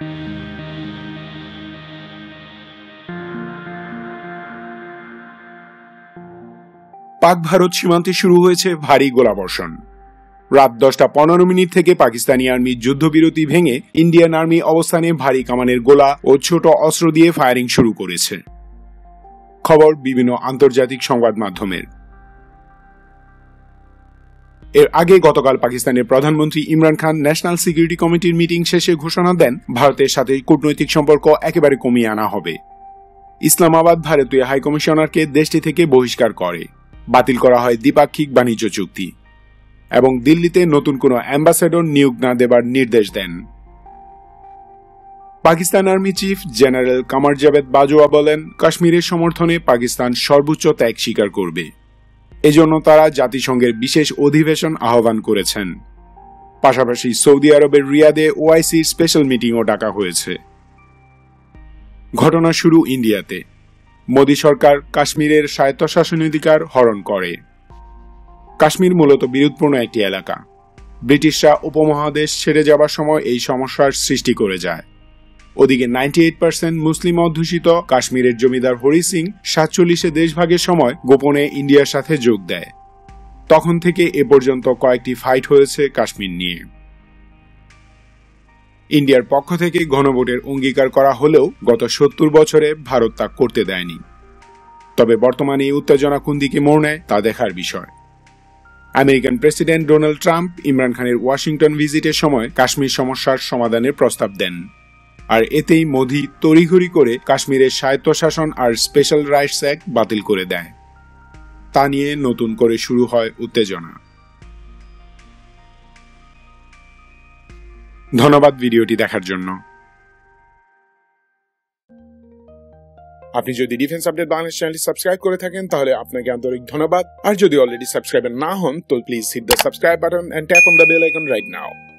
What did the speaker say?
পাক ভারত সীমান্তে শুরু হয়েছে ভারী গোলাবর্ষণ। রাত 10:15 থেকে পাকিস্তানি আর্মি যুদ্ধবিরতি ভেঙে ইন্ডিয়ান আর্মি অবস্থানে ভারী কামানের গোলা ও ছোট অস্ত্র দিয়ে ফায়ারিং শুরু করেছে। খবর বিভিন্ন আন্তর্জাতিক সংবাদ মাধ্যমের। এর আগে গতকাল পাকিস্তানের প্রধানমন্ত্রী ইমরান খান ন্যাশনাল সিকিউরিটি কমিটির মিটিং শেষে ঘোষণা দেন ভারতের সাথে কূটনৈতিক সম্পর্ক একেবারে কমিয়ে আনা হবে। ইসলামাবাদ ভারতীয় হাইকমিশনারকে দেশটি থেকে বহিষ্কার করে, বাতিল করা হয় দ্বিপাক্ষিক বাণিজ্য চুক্তি এবং দিল্লিতে নতুন কোনো অ্যাম্বাসেডর নিয়োগ না দেবার নির্দেশ দেন। Pakistan army chief general Qamar Javed Bajwa বলেন, কাশ্মীরের সমর্থনে পাকিস্তান সর্বোচ্চ ত্যাগ স্বীকার করবে। এজন্য তারা জাতিসংঘের বিশেষ অধিবেশন আহ্বান করেছেন। পাশাপাশি সৌদি আরবের রিয়াদে ওআইসির স্পেশাল মিটিংও ডাকা হয়েছে। ঘটনা শুরু ইন্ডিয়াতে। মোদী সরকার কাশ্মীরের স্বায়ত্তশাসনাধিকার হরণ করে। কাশ্মীর মূলত বিরোধপূর্ণ একটি এলাকা। ব্রিটিশরা উপমহাদেশ ছেড়ে যাবার সময় এই সমস্যার সৃষ্টি করে যায়। ওদিকে 98% মুসলিম অধ্যুষিত কাশ্মীরের জমিদার হরি সিং 47-এ দেশভাগের সময় গোপনে ইন্ডিয়ার সাথে যোগ দেয়। তখন থেকে এ পর্যন্ত কয়েকটি ফাইট হয়েছে কাশ্মীর নিয়ে। ইন্ডিয়ার পক্ষ থেকে গণভোটের অঙ্গীকার করা হলেও গত 70 বছরে ভারত তা করতে দেয়নি। তবে বর্তমানে এই উত্তেজনা কোন দিকে মোড় নেয় তা দেখার বিষয়। American president Donald Trump Imran খানের ওয়াশিংটন ভিজিটের সময় কাশ্মীর সমস্যার সমাধানের প্রস্তাব দেন, আর এতেই মোদি তড়িঘড়ি করে কাশ্মীরের স্বায়ত্তশাসন আর স্পেশাল রাইটস অ্যাক্ট বাতিল করে দেয়। তা নিয়ে নতুন করে শুরু হয় উত্তেজনা। ধন্যবাদ ভিডিওটি দেখার জন্য। আপনি যদি ডিফেন্স আপডেট বাংলাদেশ চ্যানেলটি সাবস্ক্রাইব করে থাকেন তাহলে আপনাকে আন্তরিক ধন্যবাদ। আর যদি অলরেডি সাবস্ক্রাইবার না হন তো please hit the subscribe button and tap on the bell icon right now.